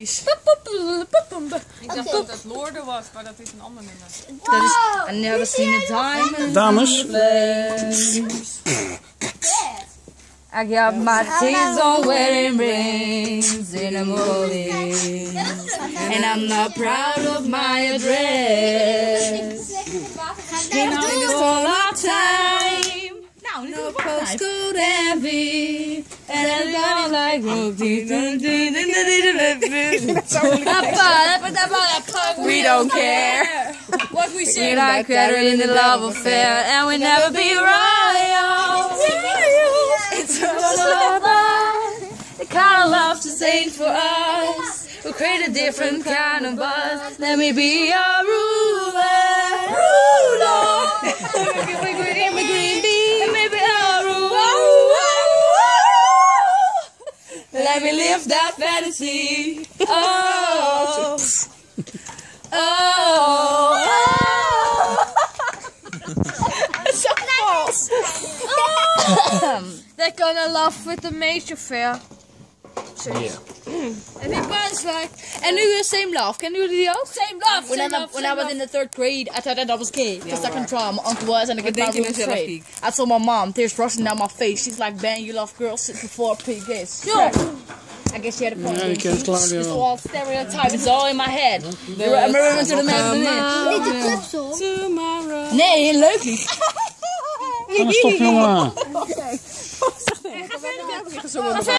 Ik dacht dat het Lorde was, maar dat is een ander nummer. Dat is I never seen a diamond. Dames. I got my things on wedding rings in the morning. And I'm not proud of my address. Been on this all our time. No postcode heavy. And I don't like we don't care. What we say. We like better in the love affair. And we never be royal. It's the kind of love to save for us. We'll create a different kind of buzz. Let me be your ruler. Let me be green bee. Let me be your ruler. Let me live that fantasy. Oh. Oh. So false. They're gonna laugh with the major fair. Yeah. En die was like, And do the same laugh. Can you do the ook? same laugh, When I was in the 3rd grade, I thought that was gay. Because I can draw. My uncle was, and I get my room straight. I saw my mom, tears rushing down my face. She's like, "Ben, you love girls since before pre-gays." Ja. I guess she had a point. Ja, je kent Claudia It's wel. all stereotype. It's all in my head. Remember to the magazine. Niet de clubsong. Nee, een leuk lied. Stop jongen. Okay.